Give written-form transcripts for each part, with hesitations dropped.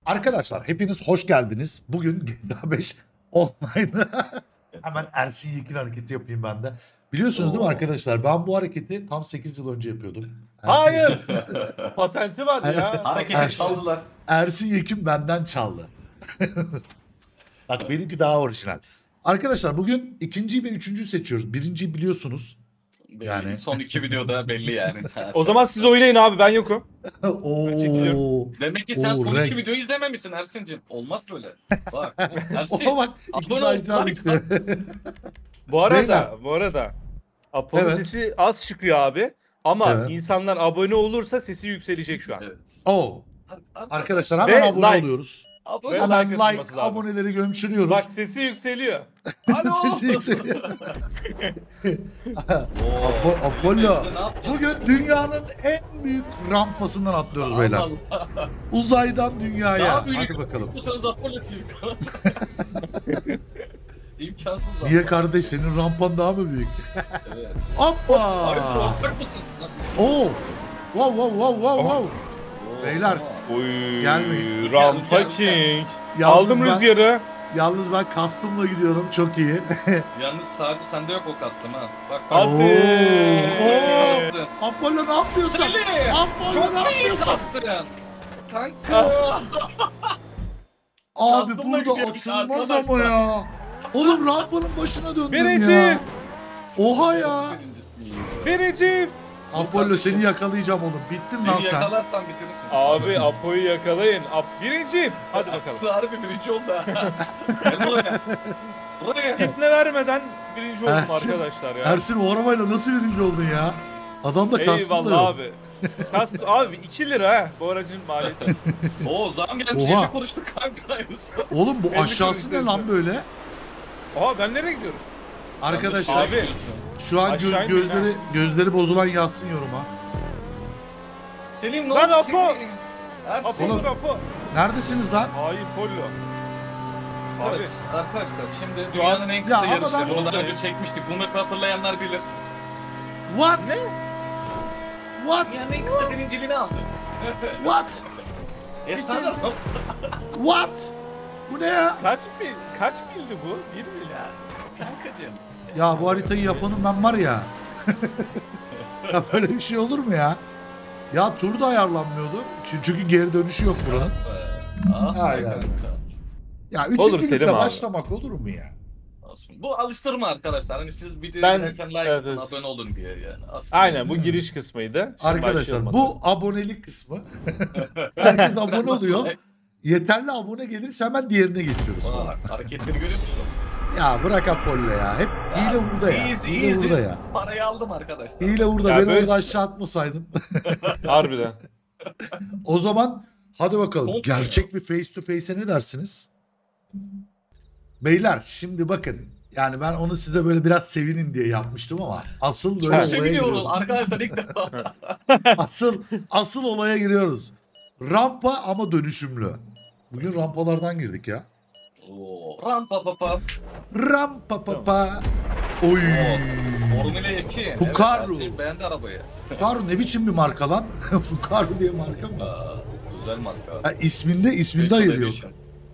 Arkadaşlar hepiniz hoş geldiniz. Bugün GTA 5 Online'da hemen Ersin Yekin hareketi yapayım ben de. Biliyorsunuz değil mi arkadaşlar? Ben bu hareketi tam 8 yıl önce yapıyordum. Hayır. Patenti var ya. Hareketi çaldılar. Ersin Yekin benden çaldı. Bak benimki daha orijinal. Arkadaşlar bugün ikinciyi ve üçüncüyü seçiyoruz. Birinciyi biliyorsunuz. Belli. Yani. Son iki videoda belli yani. O zaman siz oynayın abi, ben yokum. Oo. çekiliyorum. Demek ki sen Oo, son renk. iki videoyu izlememişsin Ersin'cim. Olmaz böyle. Bak Ersin. Oha bak. Abone ol, like. Bu arada Apollo Evet. sesi az çıkıyor abi. Ama Evet. insanlar abone olursa sesi yükselecek şu an. Evet. Oo. Arkadaşlar Ve hemen abone like. oluyoruz. Abone ol. Hemen like like, atılması lazım. aboneleri gömçürüyoruz. Bak sesi yükseliyor. Alo. Sesi yükseliyor. Oo, Apollo. ne yaptın? Bugün dünyanın en büyük rampasından atlıyoruz beyler. Allah Allah. Uzaydan dünyaya. Daha büyük. Hadi bakalım. İstiyorsanız Apollo TV. İmkansız. Niye kardeş, senin rampan daha mı büyük? Evet. Hoppa. Abi korkak mısın? Oo. Wow wow wow wow wow. Oo, Beyler. tamam. Oy. Gelmeyin. Rampa Gel. King. Yalnız Aldım ben- rüzgarı. Yalnız ben kastımla gidiyorum, çok iyi. Yalnız sadece sende yok o kastım ha. Bak Hadi. Oo. Kastın. Apollo ne yapıyorsun? Seni. Apollo Çok ne iyi yapıyorsun? kastın. Kanka. Abi Kastımla burada gidiyormuş atılmaz arkadaşlar. ama ya. Oğlum rampanın başına döndüm Birinci. ya. Oha ya. Birinci. Apollo seni yakalayacağım oğlum. Bittin lan Beni sen. yakalarsan bitirirsin. Abi Apo'yu yakalayın. Birinci. Hadi bakalım. Aslında harbi birinci oldu ha. Gel buraya. Buraya. Fitne vermeden birinci oldum Ersin- arkadaşlar ya. Ersin o arabayla nasıl birinci oldun ya? Adam da kastım da Eyvallah yok. abi. Kast abi 2 lira ha bu aracın maliyeti. Oo zam gelmiş Oha. 50 kuruşluk kanka. Oğlum bu 50 aşağısı ne kuruş lan böyle? Aha ben nereye gidiyorum? Arkadaşlar Abi. şu an Aşağı inmeyin gözleri bozulan yazsın yoruma. Selim ne Lan oldu? Apo. Selim? Ersin. Apo dur Apo. Neredesiniz lan? Hayır Pollo. Abi. Evet arkadaşlar şimdi dünyanın en kısa Ya ama yarışı. ben- Bunu daha önce çekmiştik. Bunu hatırlayanlar bilir. What? What? Dünyanın en kısa birinciliğini aldı. What? Efsane. What? Bu ne ya? Kaç mildi bu? 1 mil. Kankacığım. Ya bu haritayı yapanım ben var ya. Ya böyle bir şey olur mu ya? Ya tur da ayarlanmıyordu. Çünkü geri dönüşü yok buranın. Hayır, hayır. Ya Olur üçüncü Selim ligde abi. başlamak olur mu ya? Olsun. Bu alıştırma arkadaşlar. Hani siz videoyu Ben- izlerken like evet, atın, evet. abone olun diye yani. Aslında Aynen bu giriş kısmıydı. Şimdi Arkadaşlar başlayalım bu abonelik kısmı. Herkes abone oluyor. Yeterli abone gelirse hemen diğerine geçiyoruz. Bak hareketleri görüyor musun? Ya bırak Apollo ya. Hep hile burada ya. Easy, Hile easy. burada ya. Parayı aldım arkadaşlar. Hile burada. Ya Beni böyle- orada aşağı atmasaydın. Harbiden. O zaman hadi bakalım. Olmuyor. Gerçek bir face to face'e ne dersiniz? Beyler şimdi bakın. Yani ben onu size böyle biraz sevinin diye yapmıştım ama asıl böyle Çok olaya Seviniyorum giriyoruz. arkadaşlar ilk defa. Asıl olaya giriyoruz. Rampa ama dönüşümlü. Bugün rampalardan girdik ya. Oo, rampa papa. Rampa papa. Oy. Formula 2. Fukaru. Evet, Ersin beğendi arabayı. Fukaru ne biçim bir marka lan? Fukaru diye marka mı? Aa, güzel marka. Ha, isminde Special ayırıyor. edition.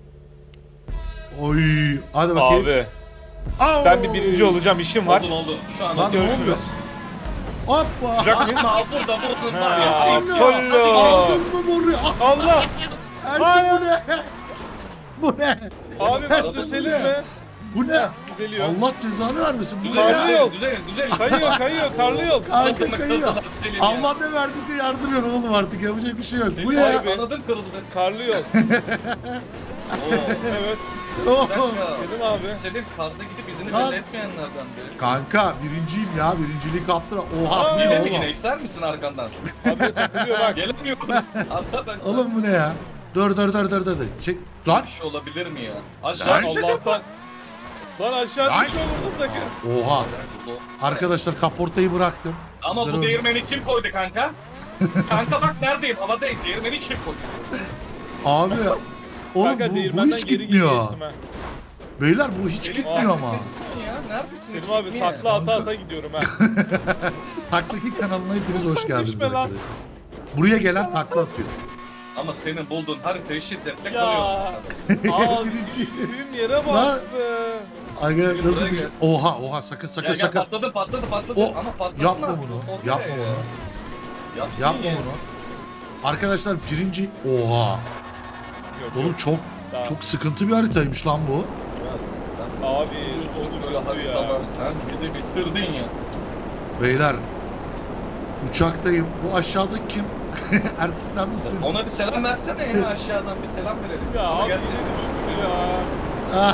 Oy. Hadi bakayım. Abi Au! ben bir birinci olacağım, işim var. Oldu. Şu an Lan ne Görüşürüz. oluyor? Hoppa. Sıcak mıyız? Burada var Ha, ya. Apollo. Aldın mı buraya? Allah! Ersin bu ne? Bu ne? Abi bak Ersin bu düzelir ne? mi? Bu ne? Düzeliyor. Allah cezanı vermesin. Bu ne Güzel, Karlı ya? yol. güzel. Kayıyor, karlı yol. Kanka kayıyor. Allah ne verdiyse yardırıyor oğlum, artık yapacak bir şey yok. Bu ne ya? Anladın kırıldı. Karlı yol. Oo. Evet. Oh. Bir dakika. Selim abi. Senin karda gidip izini Lan. belli etmeyenlerden biri. Kanka birinciyim ya, birinciliği kaptıra. Oha bu ne Yine mi oğlum? yine ister misin arkandan? Abi takılıyor bak. Gelemiyorum. Arkadaşlar. Oğlum bu ne ya? Dur. Çek. Lan. Bir şey olabilir mi ya? Lan. Aşağı Allah'tan. Lan aşağı Lan. düşme burada sakın. Oha. Arkadaşlar kaportayı bıraktım. Ama Sizlere bu değirmeni kim koydu kanka? Kanka bak neredeyim? Havadayım. Değirmeni kim koydu? Abi. Oğlum Kanka bu değirmenden hiç geri gitmiyor. geçtim ha. Beyler bu hiç Selim, gitmiyor sen ama. kimsin ya? Neredesin? Selim abi Gitmiyor. takla ata gidiyorum ha. Taklaki kanalına hepiniz hoş Lütfen geldiniz düşme lan. arkadaşlar. Buraya gelen takla atıyor. Ama senin bulduğun haritayı şiddetle Ya. kırıyorum. Abi Birinci. düştüğüm yere Lan. bak be. Aga nasıl buraya bir şey? gel. Oha sakın Gel sakın. patladı O ama patlasın yapma abi. bunu. Oldu Yapma ya. bunu. Yapsın Yapma ya. bunu. Arkadaşlar birinci. Oha. Yok, Oğlum yok. Tamam. çok sıkıntı bir haritaymış lan bu. Abi sonu Böyle kötü ya. haritalar sen bir de bitirdin ya. Beyler. Uçaktayım. Bu aşağıdaki kim? Ersin sen misin? Ona bir selam versene ya aşağıdan bir selam verelim. Ya Ona abi gerçekten- yine düştü ya.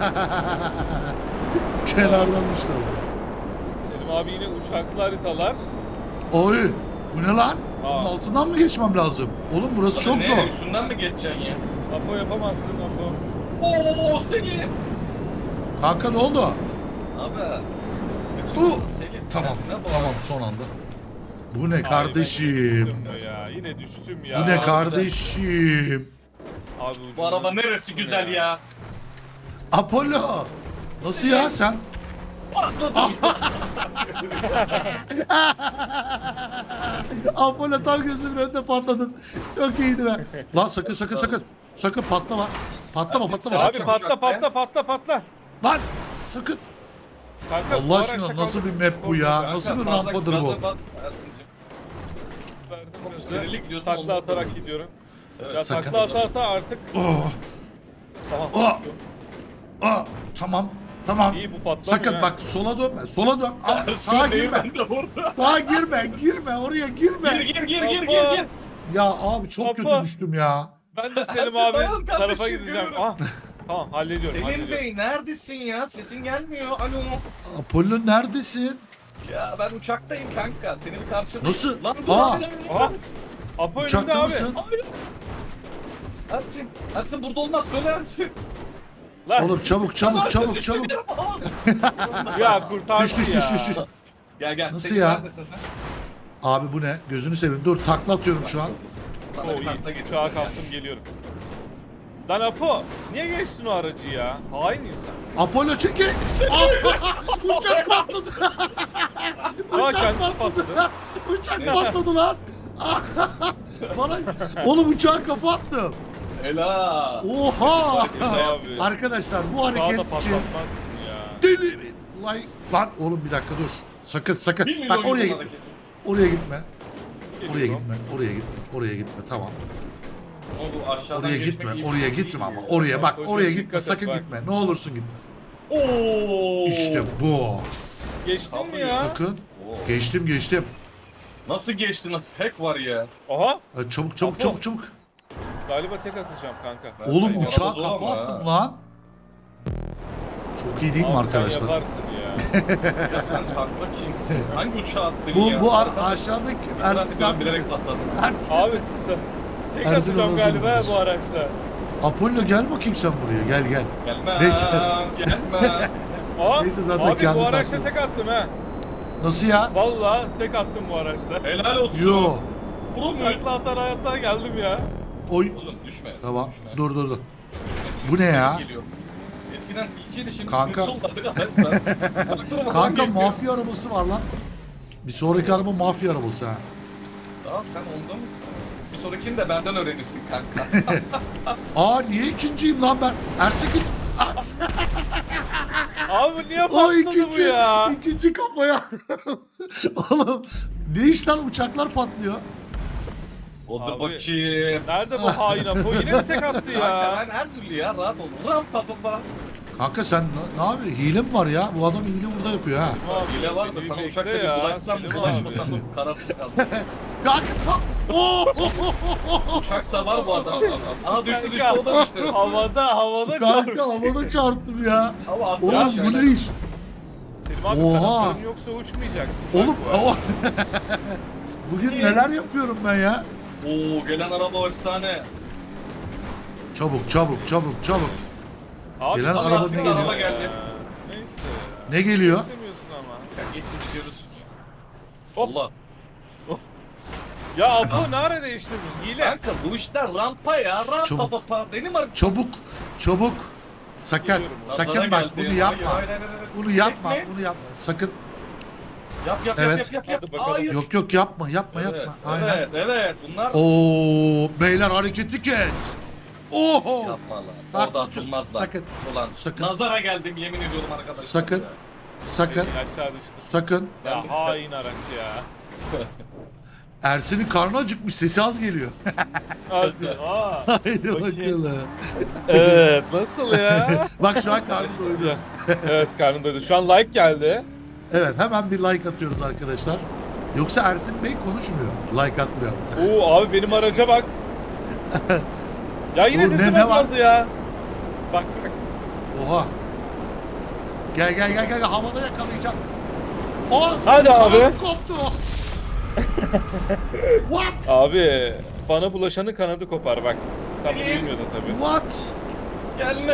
Kenardan düştü. Selim abi yine uçaklı haritalar. Oy. Bu ne lan? Bunun Aa. altından mı geçmem lazım? Oğlum burası çok Ne, zor. Üstünden mi geçeceksin ya? Apo yapamazsın Apo. Oo Selim. Kanka ne oldu? Abi. Selim. Tamam. sen ne bu? Tamam son anda. Bu ne Ay, kardeşim? ben düştüm ya. Yine düştüm ya. Bu ne kardeşim? Abi Bu araba neresi güzel ya? Apollo. Nasıl ya sen? Patladım. Apollo tam gözümün önünde patladın. Çok iyiydi be. Lan sakın. Sakın patlama. Patlama. Abi patla. Lan sakın. Kanka, bu Allah araçta aşkına kaldı. nasıl bir map bu ya? Kanka, Nasıl bir fazla rampadır bu? gaza bas Ersin'cim. Çok sinirli gidiyorsun, Takla oldu. atarak gidiyorum. Evet, Ya sakın. takla ata artık. Oh, Tamam. oh, oh. Tamam. İyi bu patlamıyor. Sakın ha. bak sola dönme. Sola dön. Aa, Ersin sağa değil, girme. ben de orada. Sağa girme. Oraya girme. Gir. Ya abi çok kötü Hoppa. düştüm ya. Ben de Selim Ersin, dayan abi kardeşim, tarafa gideceğim. görüyorum. Ah. Tamam hallediyorum. Selim Bey neredesin ya? Sesin gelmiyor. Alo. Apollo neredesin? Ya ben uçaktayım kanka. Seni bir karşılayayım. Nasıl? Lan dur Aa. abi. Aha. Apo önümde Uçakta abi. mısın? Ersin burada olmaz. Söyle Ersin. Lan. Oğlum çabuk. Ya kurtardı Düş. ya. Gel. Nasıl Selim, ya? neredesin sen? Abi bu ne? Gözünü seveyim. Dur takla atıyorum şu an. Sana O bir iyi. kartla getirdim. Uçağa kalktım geliyorum. Lan Apo niye geçtin o aracı ya? Hain insan. Apollo çekil. Uçak patladı. Aa kendisi patladı. Uçak patladı lan. Bana... Oğlum uçağa kafa attım. Ela. Oha. Abi. Arkadaşlar bu Sağda hareket için patlatmazsın ya. deli mi? Lan oğlum bir dakika dur. Sakın. Bak oraya gitme. Oraya gitme. Oraya gitme. Tamam. Bu aşağıdan Oraya geçmek gitme. iyi Oraya bir şey gitme değil ama. ya. Oraya bak. Hocam, Oraya dikkat gitme. et Sakın bak. gitme. Ne olursun gitme. Oo. İşte bu. Geçtin mi ya? Bakın. Oo. Geçtim. Nasıl geçtin? Hack var ya. Aha. Hadi çabuk. Galiba tek atacağım kanka. Oğlum Araba uçağa zor kafa ama attım ha. lan. Çok iyi değil mi Abi sen arkadaşlar? yaparsın ya. Ya sen takla kimsin? Hangi uçağa attın Bu ya? aşağıdaki Ersin sen misin? bilerek patladım. Ersin. Abi tek Ersin atacağım orası galiba mıymış? bu araçta. Apollo gel bakayım sen buraya. Gel. Gelme. Neyse. Gelme. Aa, Neyse zaten abi kendim bu araçta takdım. tek attım ha. Nasıl ya? Vallahi tek attım bu araçta. Helal olsun. Yo. Vurun muyuz? Takla atar hayata geldim ya. Oy. Oğlum düşme. Tamam. Düşme. Dur. Bu ne ya? Geliyor. Eskiden tilkiydi şimdi Kanka. sinirsi oldu arkadaşlar. Kanka mafya arabası var lan. Bir sonraki araba mafya arabası ha. Tamam sen onda mısın? Bir sonrakini de benden öğrenirsin kanka. Aa niye ikinciyim lan ben? Ersin git. At. Abi niye O patladı bu ikinci. ya? İkinci kafaya. Oğlum ne iş lan uçaklar patlıyor. O da Abi. bakayım. Nerede bu hain Apo? Yine mi tek attı Kanka ya? ben her türlü ya rahat ol. Rampa papa. Kanka sen ne yapıyorsun? Hile mi var ya? Bu adam hile burada yapıyor ha. Abi, Hile var da beni sana bekle uçakta ya, bir bulaşsam mı Selim bulaşmasam abi. mı kararsız kaldım. Kanka. Oo! Uçak savar bu adam. Aha düştü Kanka, o da düştü. Havada Kanka çarpıştı. havada çarptım ya. Ama at Oğlum bu ne iş? Selim abi Oha. kanatların yoksa uçmayacaksın. Oğlum Bak bu. bugün neler yapıyorum ben ya? Oo gelen araba efsane. Çabuk. Abi, Gelen ama araba aslında ne geliyor? Araba geldi. Neyse. Ne geliyor? Demiyorsun ama. Ya geçin gidiyoruz. Hop. Allah. Ya Apo ne ara değiştirdin? Hile. Kanka bu işler rampa ya. Rampa Çabuk. papa. Benim haritam. Çabuk. Sakın Geliyorum lan. bak Nazara bunu geldi. yapma. Hayır. Bunu yapma. Çekme. Sakın. Yap Evet. yap. Hadi bakalım. Hayır. Yok yapma yapma. Aynen. Evet bunlar Oo beyler hareketi kes. Oho. yapma lan. Bak, Orada atılmazlar. sakın. Ulan Sakın. nazara geldim yemin ediyorum arkadaşlar. Sakın. ya. Sakın. Aşağı düştüm. Sakın. Ya hain araç ya. Ersin'in karnı acıkmış. Sesi az geliyor. Hadi. Haydi Bakayım. bakalım. Evet nasıl ya? Bak şu an karnı doydu. Evet karnım doydu. Şu an like geldi. Evet hemen bir like atıyoruz arkadaşlar. Yoksa Ersin Bey konuşmuyor. Like atmıyor. Oo abi benim araca bak. Ya yine Oğlum, sesim ne var? azaldı ya. Bak. Oha. Gel havada yakalayacağım. Hadi abi. kanat koptu. What? Abi bana bulaşanın kanadı kopar bak. Sen bunu bilmiyordun tabii. What? Gelme.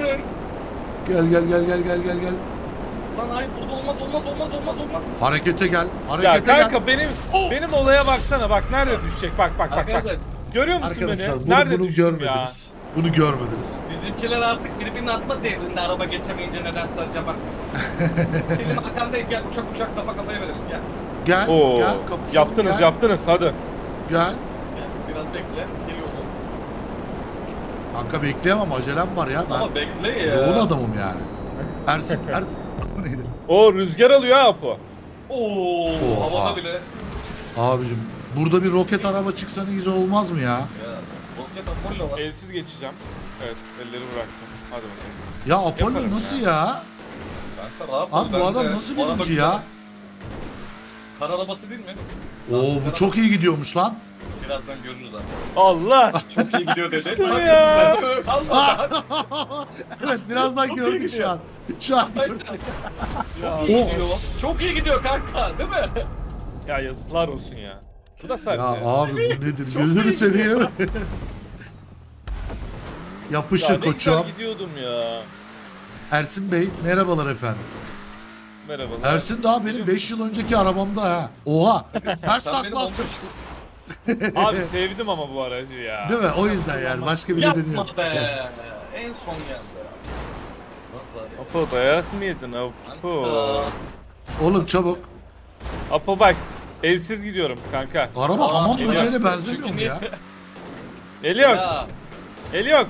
Gel. Lan hayır burada olmaz. Harekete gel. Ya Harekete kanka gel. benim olaya baksana bak nerede düşecek bak. Arkadaşlar Görüyor musun Arkadaşlar beni? Nerede bunu düştüm görmediniz. Bunu görmediniz. bizimkiler artık birbirinin atma devrinde araba geçemeyince nedense acaba. Senin arkandayım gel uçak kafa kafaya verelim gel. Gel. ya? Oo. Gel. Kapışalım, gel. Yaptınız hadi. Gel. Gel biraz bekle geliyorum. Kanka bekleyemem acelem var ya. Ben Ama bekle ya. yoğun adamım yani. Ersin. Bu neydi? O rüzgar alıyor ha Apo. Oo, Oha. havada bile. Abicim burada bir roket araba çıksa ne güzel olmaz mı ya? Ya roket Apollo var. Elsiz geçeceğim. Evet elleri bıraktım. Hadi bakalım. Ya Apollo Yaparım nasıl ya. ya? Kanka rahat ol, Abi bu ben adam de- nasıl bu araba birinci güzel. ya? Kar arabası değil mi? Oo bu çok iyi gidiyormuş lan. Birazdan görürüz abi. Allah. Çok iyi gidiyor dedi. İşte bu Bak, ya. sen de Allah. Evet birazdan Çok iyi gördük şu gidiyor. an. Şu an Aynen. gördük. Çok iyi gidiyor. Çok iyi gidiyor kanka değil mi? Ya yazıklar olsun ya. Bu da sarı. Ya abi bu nedir? Çok Gözünü iyi seveyim. Yapıştır koçum. Gidiyordum ya. Ersin Bey merhabalar efendim. Merhabalar. Ersin daha benim 5 yıl önceki arabamda ha. Oha. Ters Sen benim takla 15 attın. Abi sevdim ama bu aracı ya. Değil mi? O yüzden yani. Başka bir nedeni yok. Yapma be. En son geldi. Nazar ya. Apo dayak mı yedin Apo? Kanka. Oğlum çabuk. Apo bak. Elsiz gidiyorum kanka. Araba Aa, hamam geliyor. böceğine benzemiyor mu Çünkü ya? Eli yok. Ya, Eli yok.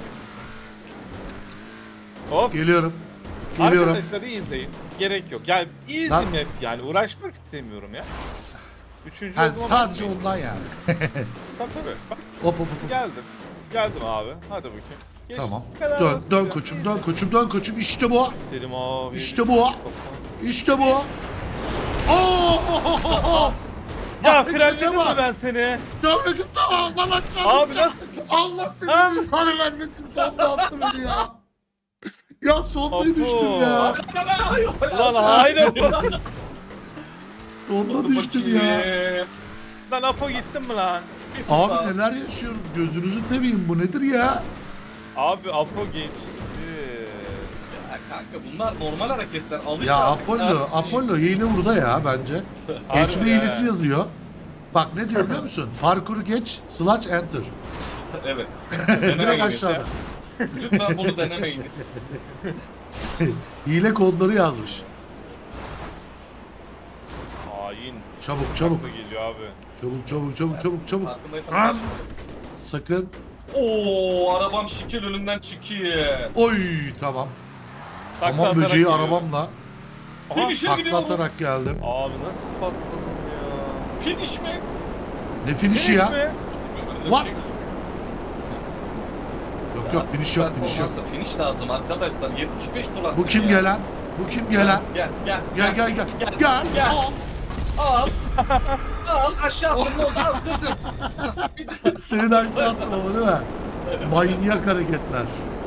Hop. Geliyorum. Geliyorum. Arkadaşlar iyi izleyin. Gerek yok. Yani easy Lan- map yani uğraşmak istemiyorum ya. Üçüncü Ha, olduğuma sadece bakmayın. ondan yani. Tabii. Bak Hop. geldim. Geldim abi. Hadi bakayım. Geç. Tamam. Bu kadar Dön, basit dön ya. koçum, Easy. dön koçum. İşte bu. Selim abi. İşte bu. İşte bu. Oo! Ya Bak, frenledim mi bak. ben seni? Sonra git Allah aşağı. Abi nasıl? Allah seni sana vermesin. Sonda attı beni ya. Ya sonda Apo. düştüm ya. Ulan hayır. Sonda düştüm ya. Lan Apo gittim mi lan? Abi neler yaşıyorum. Gözünüzü seveyim. Bu nedir ya? Abi Apo geçti. Ya kanka bunlar normal hareketler. Alış Ya artık, neredesin? Apollo hile burada ya bence. Geçme ya. hilesi yazıyor. Bak ne diyor biliyor musun? Parkuru geç, slash enter. Evet. Direkt Denemeyin aşağıda. ya. Lütfen bunu denemeyin. Hile kodları yazmış. Hain. Çabuk. Aklı geliyor abi. Çabuk. Farkındaysan Ah! kaç. Sakın. Oo arabam şekil önümden çıkıyor. Oy tamam. Takla Hamam atarak böceği geliyorum. arabamla Aha, Finish'e takla gidiyorum. atarak geldim. Abi nasıl patladım ya? Finish mi? Ne finişi ya? mi? What? Yok finish yok. Performansa finish lazım arkadaşlar. 75 dolar. Bu kim gelen? Bu kim gelen? Gel. Gel. Gel. Al. Al aşağı attım ne oldu? Al kırdım. Senin aşağı attım ama değil mi? Manyak hareketler.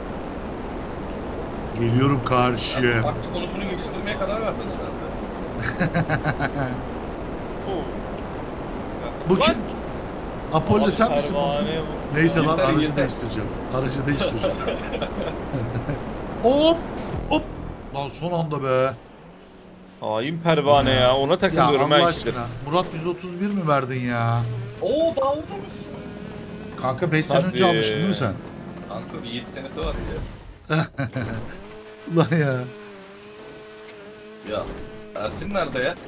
Geliyorum karşıya. Bak konusunu geliştirmeye karar verdin herhalde. Oo. Bu Lan! kim? Apollo sen misin bu? Pervane bu. Neyse lan Yeter, aracı yeter. değiştireceğim. Aracı değiştireceğim. Hop. Lan son anda be. Hain pervane ya. Ona Ya takılıyorum Allah ben aşkına. Murat 131 mi verdin ya? Oo dağıldınız. Kanka 5 sene önce Hadi. almıştın değil mi sen? Kanka bir 7 senesi var ya. Ulan ya. Ya Ersin nerede ya?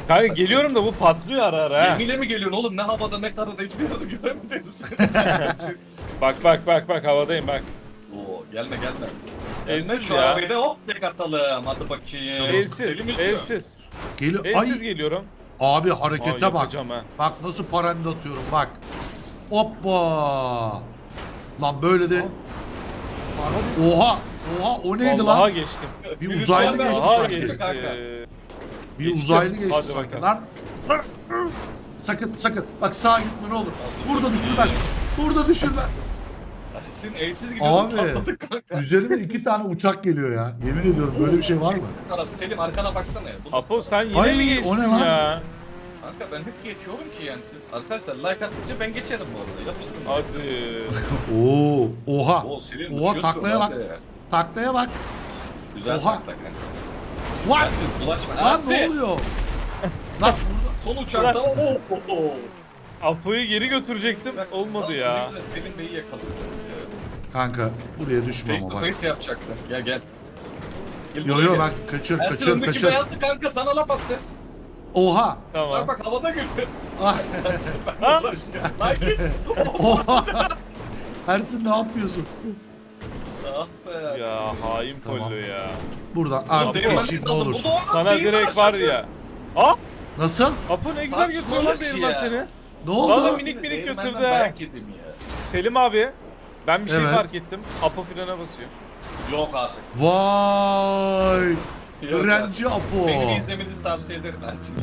Kanka geliyorum da bu patlıyor ara ara ha. Gemiyle mi geliyorsun oğlum? Ne havada ne karada hiçbir yerde göremedim seni. Bak havadayım bak. Oo gelme. Elsiz Elsiz şu ya. arabayı da hop tek atalım. Hadi bakayım. Elsiz, Selim izliyor. elsiz. Geliyor. Elsiz Ay geliyorum. abi Aa, harekete bak. yapacağım ha. Bak nasıl paranda atıyorum bak. Hoppa. Lan böyle de. Oha. O neydi Vallahi lan? geçtim. Bir uzaylı Vallahi geçti Daha sanki. geçti. Bir Geçtim. uzaylı geçti Hadi sanki bakalım. lan. Sakın. Bak sağa gitme ne olur. Burada düşürmez. Burada düşürmez. Ersin elsiz gidiyordun Abi. patladık kanka. Üzerime 2 tane uçak geliyor ya. Yemin ediyorum böyle bir şey var mı? Selim arkana baksana ya. Bunu- Apo sen yine Ay, mi o geçtin ne lan? ya? Kanka ben hep geçiyorum ki yani siz arkadaşlar like attıkça ben geçerim bu arada. Yapıştırın. Hadi. Oo, oha. Oo Selim Oha uçuyorsun taklaya bak. hadi. Taklaya bak. Güzel Oha. takla kanka. What? Ersin bulaşma. Lan Ersin. ne oluyor? Lan burada. Son uçak sana. Oo. Apo'yu geri götürecektim. Olmadı ya. Selim Bey'i yakalıyor. Evet. Kanka buraya düşme Face ama to bak. face yapacaktı. Gel. Gel Yo buraya gel. bak kaçır. Ersin öndeki beyazlı kanka sana laf attı. Oha. Tamam. Bak havada güldü. Ah. Ersin ben uğraşıyorum. Lan git. Oha. Ersin ne yapıyorsun? Ah be. Ya hain Tamam. Pollo ya. Buradan artık Değirmen geçeyim ne olursun. Sana direkt var ya. Aa! Nasıl? Apo ne güzel götürüyor lan değirmen ya. seni. Ne oldu? Vallahi minik götürdü ha. Dayak yedim ya. Selim abi. Ben bir şey Evet. fark ettim. Apo frene basıyor. Yok artık. Vay. Yok Frenci artık. Apo. Beni izlemenizi tavsiye ederim Ersin.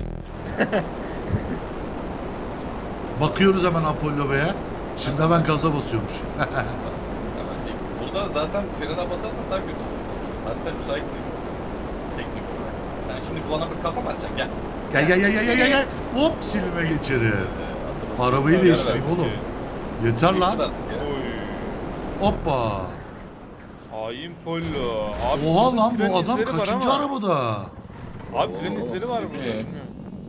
Bakıyoruz hemen Apollo Bey'e. Şimdi hemen gazda basıyormuş. Hemen değil. Burada zaten frene basarsan daha kötü olur. Harita müsait değil. Teknik olarak. Sen şimdi bana bir kafa mı atacaksın? Gel. Gel. Hop silme geçeri. Hadi Arabayı bakalım. değiştireyim Gel, oğlum. gel. Yeter Değiştir lan. artık ya. Oy. Hoppa. Hain Pollo. Abi Oha bunun lan fren bu adam izleri var kaçıncı ama. arabada? Abi fren Oo, izleri var burada. Semih. Bilmiyorum.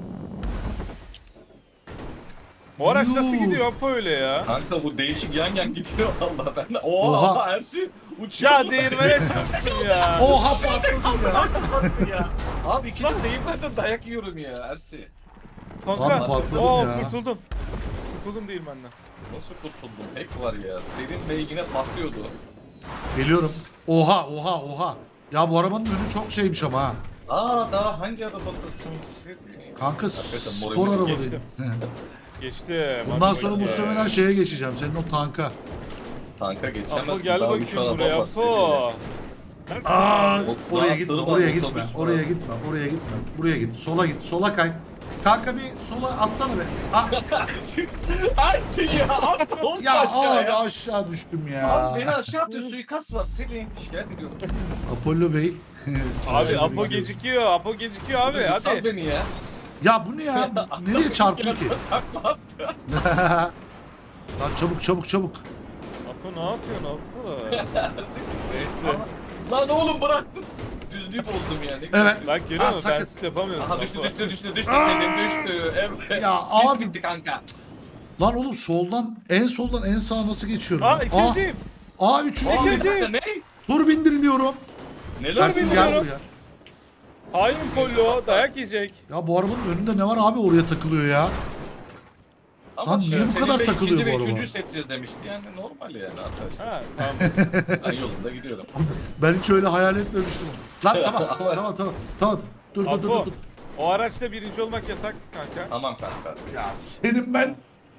Bu araç nasıl Yuh. gidiyor Apo öyle ya? Kanka bu değişik yan gidiyor valla ben de. Oha, Oha. Ersin uçuyor. Ya değirmene çarptım ya. Oha patladı ya. Nasıl ya? Abi iki de değirmenden dayak yiyorum ya Ersin. Kanka. Abi patladım Oo, ya. kurtuldum. Kurtuldum değirmenden. Nasıl kurtuldun? Tek var ya. Senin Bey yine patlıyordu. Geliyorum. Oha. Ya bu arabanın önü çok şeymiş ama ha. Daha hangi arabadasın? Kanka Hakikaten spor moralimi araba değil. geçtim. Geçtim. Bundan Hadi sonra bakayım. muhtemelen şeye geçeceğim. Senin o tanka. Tanka geçemezsin. Apo gel daha üç bakayım araba buraya var Apo. Aa, O- oraya daha gitme, tırı var, oraya otobüs gitme, var. oraya gitme, oraya gitme. Buraya git. Sola git, sola kay. Kanka bir sola atsana be. Ersin, Ersin ya abi olma Ya aşağı abi ya. aşağı düştüm ya. Abi beni aşağı atıyor suikast var Selin şikayet ediyorum. Apollo Bey. Abi Apo gecikiyor. Apo gecikiyor abi. Sal Hadi. beni ya. Ya bu ne ya? Nereye çarpıyor ki? Lan çabuk. Apo ne yapıyorsun Apo? Neyse. Lan oğlum bıraktın. Düzlüğü bozdum yani. Evet. Bak görüyor musun? sakın. Ben siz yapamıyorsun. Aha düştü Apo. Selin düştü. Evet. Ya Biz abi. bitti kanka. Lan oğlum soldan en sağa nasıl geçiyorum? Aa ikinciyim. Üçüncü. Abi, İkinci. ne? Tur bindiriliyorum. Neler Ersin benim gel ya? buraya. Hain Pollo dayak yiyecek. Ya bu arabanın önünde ne var abi oraya takılıyor ya. Ama Lan niye bu Selin kadar Bey takılıyor ikinci bu ve araba? üçüncüyü seçeceğiz demişti yani normal yani arkadaşlar. Ha tamam. Ben yolunda gidiyorum. Ben hiç öyle hayal etmemiştim. Lan Ama- tamam. Dur. Apo. O araçta birinci olmak yasak kanka. Tamam kanka. Ya senin ben.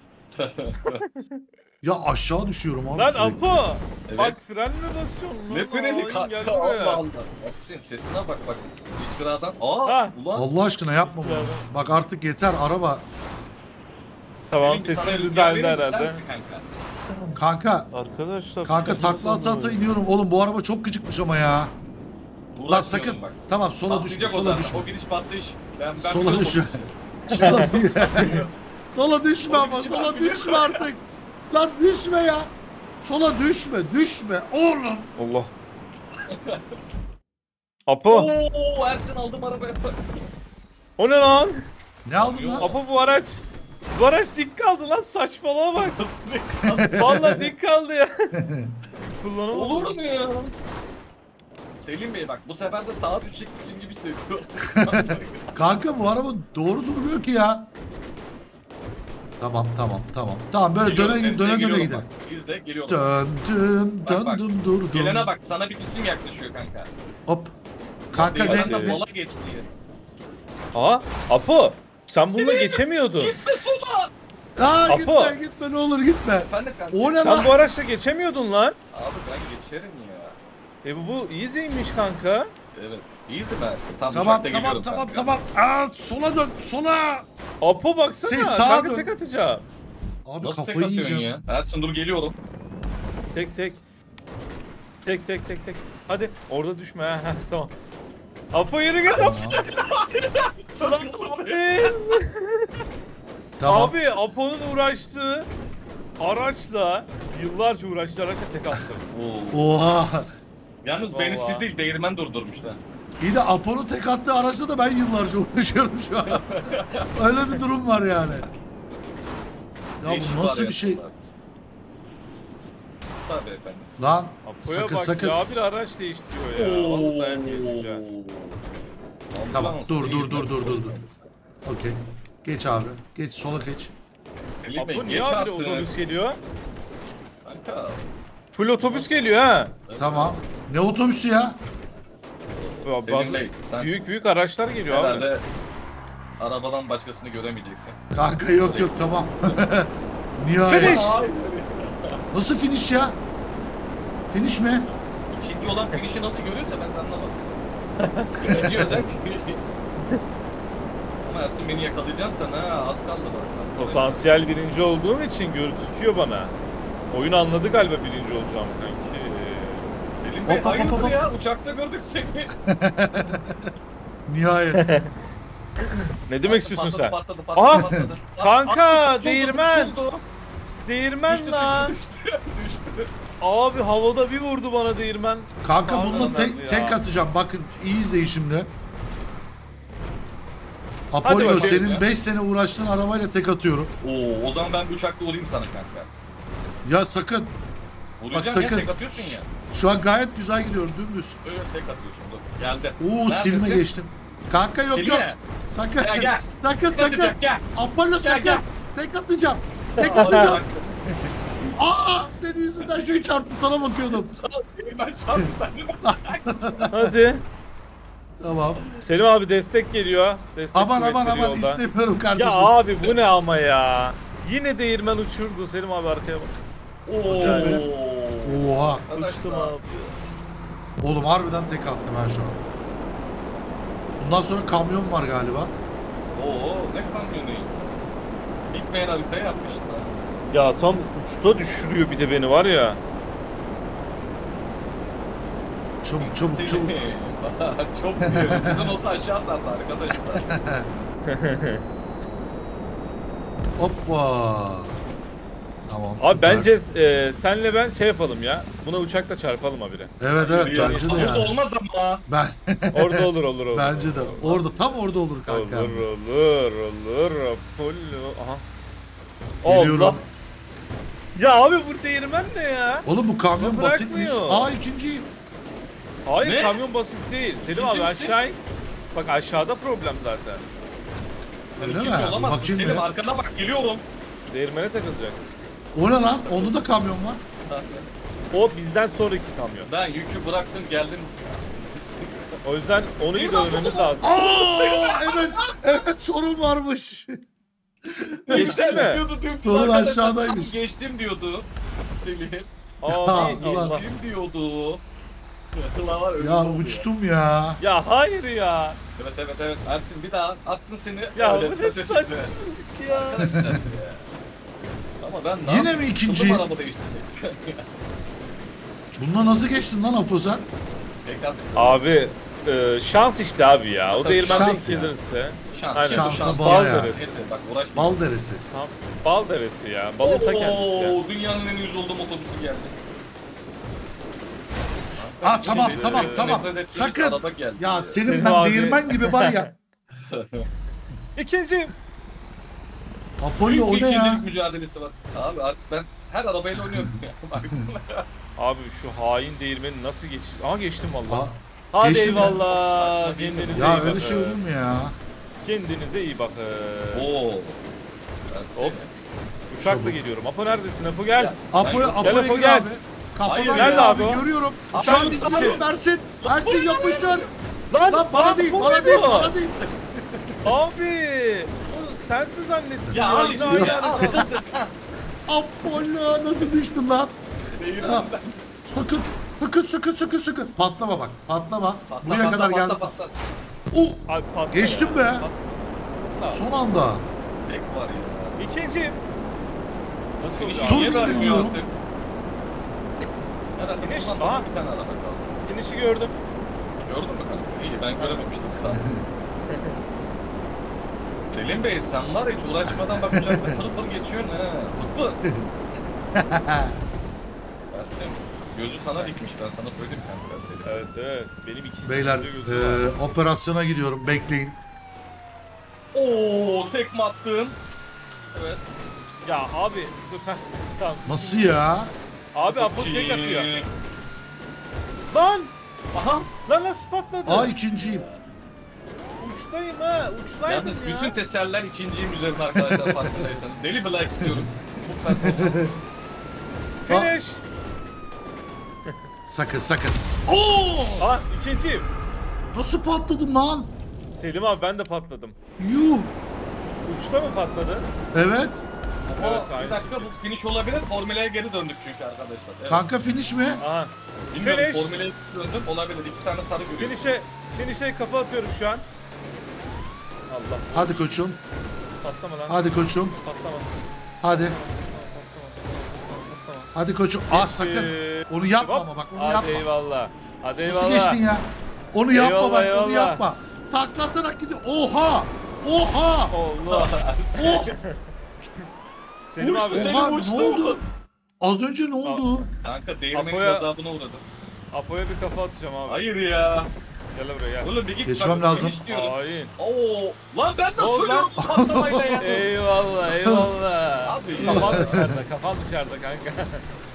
Ya aşağı düşüyorum abi. Lan sürekli. Apo. Evet. Bak fren mi basıyorsun? Ne Lan freni hain, gel kanka buraya. Allah Allah. Ersin sesine bak. İftiradan. Aa Ha. ulan. Allah aşkına yapma bunu. Bak artık yeter araba. Tamam Selin, sana sesin rüzgar düzeldi vereyim mi? İster herhalde. misin kanka? Kanka Arkadaşlar. takla ata iniyorum. Oğlum bu araba çok gıcıkmış ama ya. Lan Uğraşmıyorum sakın. bak. Tamam sola düşme. Patlayacak o Sola zaten. düşme. O gidiş patlayış. Ben Sola biliyorum düşme. onu. Sola düşme ama Oğlum, sola ben düşme artık. Lan düşme ya. Sola düşme oğlum. Allah. Apo. Oo Ersin aldım arabaya. O ne lan? Ne aldın lan? Apo bu araç. Bu araç dik kaldı lan saçmalığa bak. Vallahi dik kaldı ya. Kullanamadım. Olur mu ya? Selim Bey bak bu sefer de sağa düşecekmişsin gibi hissediyorum. Kanka bu araba doğru durmuyor ki ya. Tamam. Tamam böyle döne döne gidelim. Biz de geliyoruz. Döndüm, Bak, döndüm, durdum. Gelene bak sana bir cisim yaklaşıyor kanka. Hop. Kanka Gelene de ne? mola geç diye. Aa Apo sen bununla geçemiyordun. Aa Apo. gitme ne olur gitme. Efendim kanka. O ne Sen lan? bu araçla geçemiyordun lan. Abi ben geçerim ya. Bu easy'ymiş kanka. Evet. Easy bensin. Tamam Tamam uçakta geliyorum kanka. tamam. Aa sola dön sola. Apo baksana. Şey, sağa kanka dön. tek atacağım. Abi Nasıl tek kafayı atıyorsun yiyeceğim. ya? Ersin dur geliyorum. Tek. Hadi orada düşme ha. Heh, tamam. Apo yürü git. Tamam. Abi Apo'nun uğraştığı araçla yıllarca uğraştığı araçla tek attım. Oha. Yalnız beni Vallahi. siz değil değirmen durdurmuşlar. İyi de Apo'nun tek attığı araçta da ben yıllarca uğraşıyorum şu an. Öyle bir durum var yani. Ya Değişik bu nasıl bir var şey? ya. Tabii efendim. Lan Apo'ya sakın bak sakın. ya bir araç değiştiriyor ya. Vallahi yedik ya. Tamam Ambulans dur değil, dur. Okey. Geç abi. Geç sola geç. Selim Bey Apo niye geç abi artık. otobüs geliyor? Kanka. Full otobüs geliyor ha. Tamam. Ne otobüsü ya? Ya Selim bazı Bey sen büyük araçlar geliyor abi. herhalde arabadan başkasını göremeyeceksin. Kanka yok tamam. Nihayet. Finish. Nasıl finish ya? Finish mi? İkinci olan finish'i nasıl görüyorsa ben de anlamadım. İkinci özel finish. Ama Ersin beni yakalayacaksın sen ha az kaldı bak. Potansiyel birinci olduğum için gözüküyor bana. Oyun anladı galiba birinci olacağım kanki. Selim Bey Hop, hop, hop, hayırdır hop. ya uçakta gördük seni. Nihayet. Ne demek istiyorsun sen? Patladı. Aha! Kanka, Tutuldu, değirmen. tutuldu. Değirmen Düştü, lan. düştü. Abi havada bir vurdu bana değirmen. Kanka Sağdan bunu verdi ya. tek atacağım. Bakın iyi izleyin şimdi. Hadi Apollo bakayım senin ya. 5 sene uğraştığın arabayla tek atıyorum. Oo, o zaman ben bir uçakta vurayım sana kanka. Ya sakın. Vuracaksın sakın. ya tek atıyorsun ya. Şu an gayet güzel gidiyorum dümdüz. Öyle tek atıyorsun dur. Geldi. Oo silme Neredesin? geçtim. Kanka yok Silme. yok. Sakın. Gel. Sakın Tek atacağım, gel. Apollo sakın. gel. Tek atacağım. Tek Aa, atacağım. Aa senin yüzünden şey çarptı sana bakıyordum. Ben çarptım ben. Hadi. Tamam. Selim abi destek geliyor. Destek Aman kuvvetleri yolda. istemiyorum kardeşim. Ya abi bu ne ama ya. Yine değirmen uçurdu Selim abi arkaya bak. Oo. Oha. Uçtum abi. Oğlum harbiden tek attım ben şu an. Bundan sonra kamyon var galiba. Oo ne kamyonu. Bitmeyen haritayı yapmışlar. Ya tam uçta düşürüyor bir de beni var ya. Çabuk. Çok diyor. Buradan olsa aşağı atardı arkadaşlar. Hoppa. Tamam Abi süper. bence senle ben şey yapalım ya. Buna uçakla çarpalım habire. Evet bence de Burada yani. olmaz ama. Ben Orada olur. bence de. Orada tam orada olur kanka. Olur. Apollo. Aha. Geliyorum. Allah. Ya abi bu değirmen ne ya? Oğlum bu kamyon Ama basitmiş. bırakmıyor. İkinciyim. Hayır Ne? kamyon basit değil. Selim Ciddi abi misin? aşağı in. Bak aşağıda problem zaten. Sen Öyle ikinci mi? olamazsın. Bakayım Selim bir. arkana bak geliyorum. Değirmene takılacak. O ne lan? Onda da kamyon var. O bizden sonraki kamyon. Ben yükü bıraktım geldim. O yüzden onu iyi dövmemiz lazım. Evet sorun varmış. Geçtin mi? Diyordu, dün Sorun arkadaşlar, aşağıdaymış. Geçtim diyordu. Selim. Abi ulan. Allah. Geçtim diyordu. Kılavar ölüm Ya oldu uçtum ya. Ya hayır ya. Evet. Ersin bir daha attın seni. Ya öyle bu ne taş etti. saçmalık ya. Arkadaşlar ya. Ama ben ne Yine yapayım? mi Sıkıldım ikinciyim? araba değiştirmek. Bununla nasıl geçtin lan Apo sen? Tek attım. Abi şans işte abi ya. O Tabii, değirmen şans denk ya. gelirse. Şans. Aynen. Şansa Bal bağlı ya. deresi. Neyse bak uğraşma. Bal deresi. Tam bal deresi ya. Balın ta kendisi ya. Oo, dünyanın en uyuz olduğum otobüsü geldi. Ha tamam Şimdi, tamam. nefret ettiğimiz Sakın. araba geldi. Ya senin Selim ben abi. değirmen gibi var ya. İkinci. Apollo o Büyük bir ne ya? ikincilik mücadelesi var. Abi artık ben her arabayla oynuyorum ya. Bak. Abi şu hain değirmeni nasıl geçti? Aha geçtim Aa, vallahi. Hadi Geçtim ya. eyvallah. Saçma değil mi? Kendinize Ya iyi öyle bakın. şey olur mu ya? Kendinize iyi bakın. Oo. Hop. Uçakla geliyorum. Apo neredesin? Apo gel. Apo'ya Gel, Apo'ya Apo, gir gel. abi. Kafadan Hayır, gel nerede abi, abi o? görüyorum. Abi, Şu an abi. izliyorum Ersin. Ersin yapmışlar. Lan Lan bu bana değil muydu? bana değil. Abi. Bu sensiz zannettim. Ya al Yine işte aynı ya. yerde Al. kaldım. Apollo nasıl düştün lan? Değilim Ya, ben. sakın. Sakın. Patlama bak. Patlama. Patla, Buraya kadar geldim. patla. Oh, Abi patla geçtim ya. be. Patla. Son anda. Tek var ya. İkinci. Nasıl Finişi oldu? Tur niye vermiyor bindiriyorum. artık? Herhalde Finish. bundan Aha. bir tane araba kaldı. Finişi gördüm. Gördün mü kanka? İyi ben görememiştim sağ ol. Selim Bey sen var ya hiç uğraşmadan bak uçakla pır pır geçiyorsun ha. Pır pır. Ersin gözü sana dikmiş ben sana söyleyeyim kanka Selim. Evet. Benim ikinci Beyler gözü var. operasyona gidiyorum. Bekleyin. Oo tekme attın. Evet. Ya abi dur. Heh, tamam. Nasıl ya? Abi Apo tek atıyor. Lan! Aha. Lan nasıl patladı? Aa ikinciyim. Uçtayım ha. Uçtaydım Yalnız ya. bütün teseller ikinciyim üzerinde arkadaşlar farkındaysanız. Deli bir like istiyorum. Bu performans. Finish. Sakın. Oo! Aa ikinciyim. Nasıl patladım lan? Selim abi ben de patladım. Yuh. Uçta mı patladı? Evet. Evet, Ama aynı bir dakika bu finish olabilir. Formüleye geri döndük çünkü arkadaşlar. Evet. Kanka finish mi? Aha. Bilmiyorum Finish. formüleye geri döndüm. Olabilir. İki tane sarı görüyorum. Finish'e kafa atıyorum şu an. Allah. Hadi koçum. Patlama lan. Hadi koçum. Patlama. Hadi. Patlama. Hadi koçum. Ah sakın. Onu yapma Hop. ama bak onu Hadi yapma. eyvallah. Hadi eyvallah. Nasıl geçtin ya? Onu yapma Eyvallah, bak onu eyvallah. yapma. Taklatarak gidiyor. Oha! Oha! Allah. Oh! Selim abi. Uçtu, Oha uçtu. ne oldu? Az önce ne oldu? Kanka değirmenin Apo'ya- gazabına uğradım. Apo'ya bir kafa atacağım abi. Hayır ya. Gel buraya gel. Oğlum bir git Geçmem bak, lazım. finish diyorum. Hain. Oo. Lan ben Ne oldu nasıl ölüyorum bu patlamayla ya? Eyvallah eyvallah. Abi Kafan dışarıda, kafan dışarıda kanka.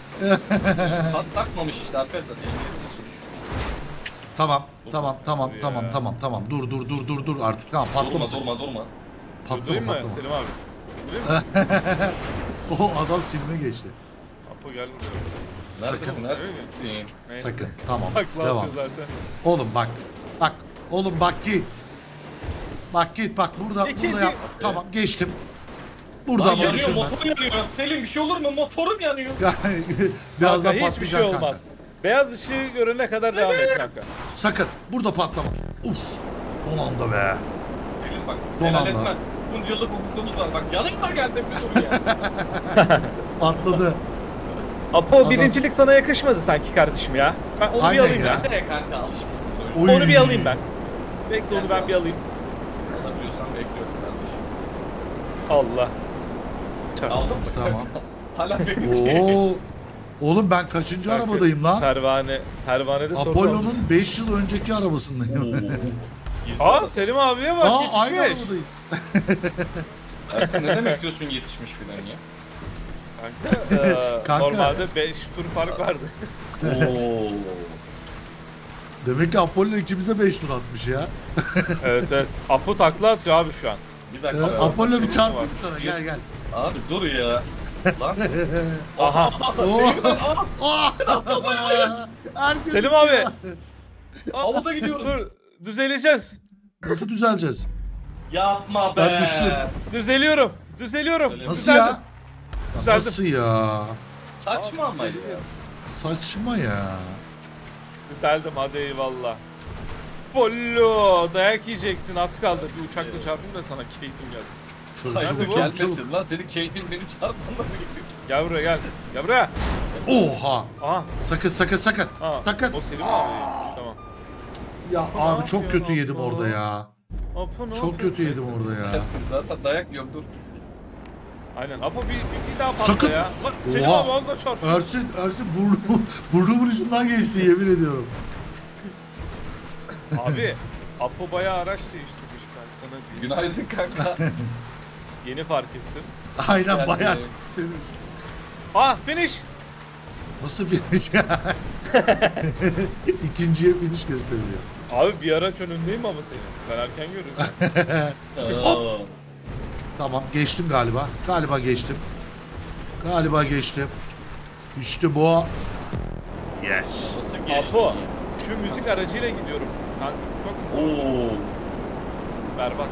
Kas takmamış işte arkadaşlar. Ehliyetsiz sürüş. Tamam. Ya. Tamam. Dur artık. Tamam Durma patlamasın. durma. Durayım mı Patlama. Selim abi? Durayım mı? O adam silme geçti. Apo gel buraya. Neredesin? Sakın. Neredesin? Neyse. Sakın. Tamam. Takla Devam. atıyor zaten. Oğlum bak. Bak. Oğlum bak git. Bak git bak burada İkinci. yap. Tamam geçtim. Burada Lan ama yanıyor düşürmez. motor yanıyor. Selim bir şey olur mu? Motorum yanıyor. Yani birazdan Kanka hiçbir patlayacak şey kanka. olmaz. Beyaz ışığı görene kadar devam et kanka. Sakın. Burada patlama. Uf. Son anda be. Selim bak. Son Helal anda. etme. Bunca yıllık hukukumuz var. Bak yanıma geldim bir dur ya. Patladı. Apo Adam- birincilik sana yakışmadı sanki kardeşim ya. Ben onu bir Aynen alayım ya. ya. Ne kanka alışmışsın böyle. Oy. Onu bir alayım ben. Bekle onu ben bir alayım. Alabiliyorsan bekliyorum kardeşim. Allah. Çak. Aldın mı? Tamam. Hala bekliyorum. Oo. Oğlum ben kaçıncı Kanka, arabadayım lan? Pervanede sorun olmuş. Apollo'nun 5 yıl önceki arabasındayım. Aa Selim abiye bak Aa aynı yetişmiş. arabadayız. Ersin ne demek istiyorsun yetişmiş filan ya? Kanka, Kanka. normalde 5 tur fark vardı. Oo. Demek ki Apollo ikimize 5 tur atmış ya. Evet. Apo takla atıyor abi şu an. Bir dakika. ya. Apollo bir Var. çarpayım sana gel. Abi dur ya. Lan. Aha. Oh. Herkes Selim uçuyor. abi. Havada gidiyoruz. Dur. Düzeleceğiz. Nasıl düzeleceğiz? Yapma be. Ben düştüm. Düzeliyorum. Nasıl ya? Düzeldim. Nasıl ya? Saçma ama ya. Saçma ya. Düzeldim hadi eyvallah. Bollo dayak yiyeceksin az kaldı. Bir uçakla çarpayım da sana keyfim gelsin. Şöyle Hayır Nerede bu bu? gelmesin lan senin keyfin benim çarpmamla mı gidiyor? Gel buraya gel. Gel buraya. Oha. Aha. Sakın. Aa, Sakın. O Selim abi. Tamam. Ya Ne abi çok yapıyorsun kötü yedim Apo? orada ya. Apo ne Çok kötü yedim orada ya. Ersin zaten dayak yiyorum dur. Aynen. Apo bir daha patla Sakın. ya. Bak Selim Oha. abi az da çarptı. Ersin burnumun ucundan geçti yemin ediyorum. Abi Apo bayağı araç değiştirmiş ben sana diyeyim. Günaydın kanka. Yeni fark ettim. Aynen Geldi. bayağı. Ah finish. Nasıl bir ya? İkinciye finish gösteriyor. Abi bir araç önündeyim ama senin. Ben erken görüyorum. Oo. Tamam geçtim galiba. Galiba geçtim. Galiba geçtim. İşte bu. Yes. Nasıl geçti? Apo, şu müzik aracıyla gidiyorum. Kanka çok Oo. berbat.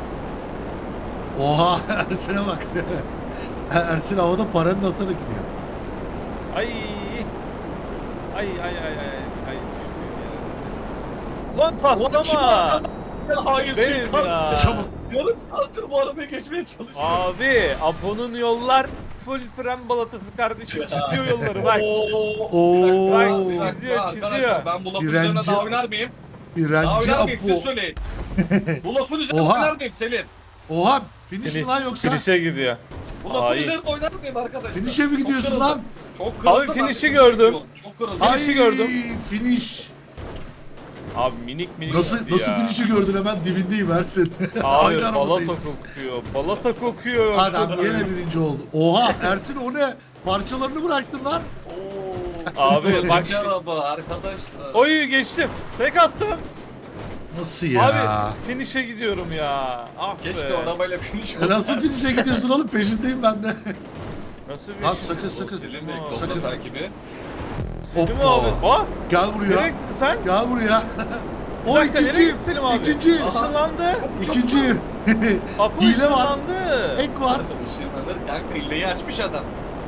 Oha Ersin'e bak. Ersin havada paranın atarak gidiyor. Ay. Ay ay ay ay. Ay düştüğüm yere. Lan patlama. Hayır Benim ya. Çabuk. Yarım saattir bu arabayı geçmeye çalışıyorum. Abi Apo'nun yollar full fren balatası kardeşim. Çiziyor yolları bak. Oo. Bak, Bir dakika, çiziyor, arkadaşlar, çiziyor. ben bu lafın Direnci- üzerine daha oynar mıyım? Daha İrenci oynar mıyım? Siz Apo. söyleyin. Bu lafın üzerine Oha. oynar mıyım Selim? Oha finish mi lan yoksa? Finish'e gidiyor. Bu lafın Hayır. üzerine oynar mıyım arkadaşlar? Finish'e mi Çok gidiyorsun kırıldım. lan? Çok kırıldım. Abi finish'i ben. gördüm. Çok kırıldım. Ay. Finish'i gördüm. Finish. Abi minik minik Nasıl gitti nasıl ya. finish'i gördün hemen dibindeyim Ersin. Hayır Aynı balata arabadayız. kokuyor. Balata kokuyor. Adam gene birinci oldu. Oha Ersin o ne? Parçalarını bıraktın lan. Oo. Abi bak. Birinci araba arkadaşlar. Oy geçtim. Tek attım. Nasıl ya? Abi finish'e gidiyorum ya. Ah Keşke be. o arabayla finish olsa. Nasıl finish'e gidiyorsun oğlum? Peşindeyim ben de. Nasıl bir Lan şey? sakın sakın. Selim Bey Sakın. kolda takibi. Selim Hoppa. abi. Bak. Gel buraya. Nereye gittin sen? Gel buraya. Bir O dakika, nereye ikinciyim. gitti Selim abi? İkinciyim. Işınlandı. İkinciyim. Apo Hile var. ışınlandı. Ek var. Işınlanır kanka hileyi açmış adam.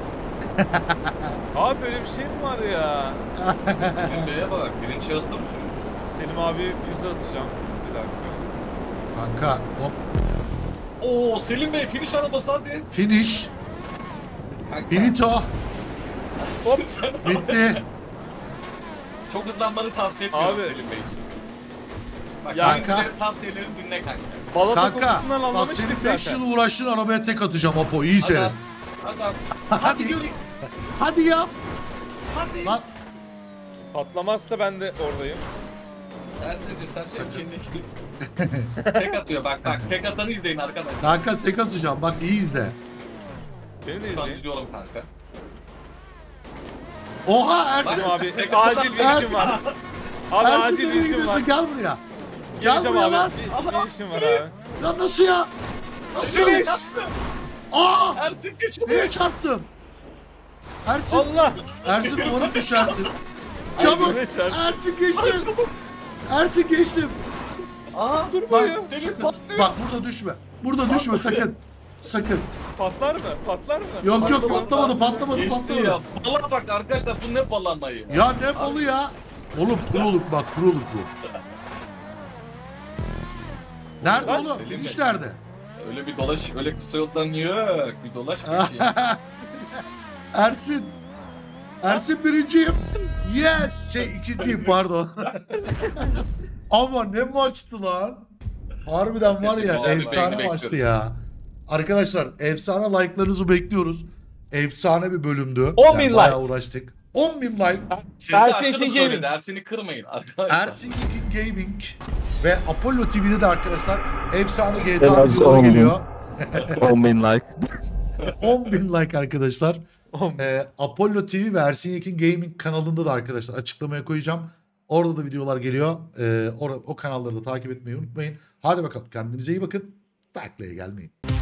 Abi böyle bir şey mi var ya? Selim Bey'e bak birinci şahısta mı sürüyorsun? Selim abi füze atacağım. Bir dakika. Kanka hop. Oo Selim Bey finish arabası hadi. Finish. Kanka. Finito. Hop. Bitti. Çok hızlanmanı tavsiye etmiyorum Abi. Selim Bey. Bak Ya kanka. Tavsiyelerimi dinle kanka. Balata Kanka kokusundan bak anlamıştık senin 5 zaten. yıl uğraştığın arabaya tek atacağım Apo. İyi Hadi seyret. at. Hadi at. Hadi. Hadi göreyim. Hadi yap. Hadi. Lan Patlamazsa ben de oradayım. Ben size diyeyim sen Sakın. kendini tek atıyor bak bak tek atanı izleyin arkadaşlar. kanka tek atacağım. Bak iyi izle. Beni de Ben izleyin. izliyorum kanka. Oha Ersin. Tamam abi Tek acil bir Ersin. işim var. Abi Ersin acil nereye bir işim var. gidiyorsun? Gel buraya. Gel Geleceğim buraya abi. lan. Bir işim var abi. Ya nasıl ya? Nasıl? Finish. Aa! Ersin geçiyor. Neye çarptım? Ersin. Allah. Ersin umarım düşersin. Çabuk. Ersin'e çarp. Ersin geçtim. Ersin geçtim. Aa Bak, Selim sakın. patlıyor. Bak burada düşme. Burada düşme sakın. Sakın. Patlar mı? Patlar mı? Yok yok Patlamadı. patlamadı Geçti patlamadı. ya. Bala bak arkadaşlar bu ne balanmayı. Ya ne balı ya? Oğlum proluk bak proluk bu. Nerede Lan, oğlum? Selim Finish Bey. nerede? Öyle bir dolaş öyle kısa yoldan yok. Bir dolaş bir şey. Ersin. Ersin birinciyim. Yes. İkinciyim pardon. Ama ne maçtı lan. Harbiden var ya Kesinlikle abi, efsane beğeni maçtı ya. Arkadaşlar efsane like'larınızı bekliyoruz. Efsane bir bölümdü. 10.000 like. Bayağı uğraştık. 10.000 like. Sesi Ersin açtım için söyledi. gelin. Ersin'i kırmayın arkadaşlar. Ersin Yekin Gaming ve Apollo TV'de de arkadaşlar efsane En GTA az videoları 10.000. geliyor. 10.000 like. 10.000 like arkadaşlar. 10.000. Apollo TV ve Ersin Yekin Gaming kanalında da arkadaşlar açıklamaya koyacağım. Orada da videolar geliyor. O kanalları da takip etmeyi unutmayın. Hadi bakalım kendinize iyi bakın. Taklaya gelmeyin.